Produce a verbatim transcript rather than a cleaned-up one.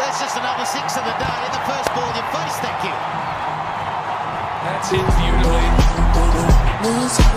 That's just another six of the day in the first ball you face, thank you. That's hit beautifully.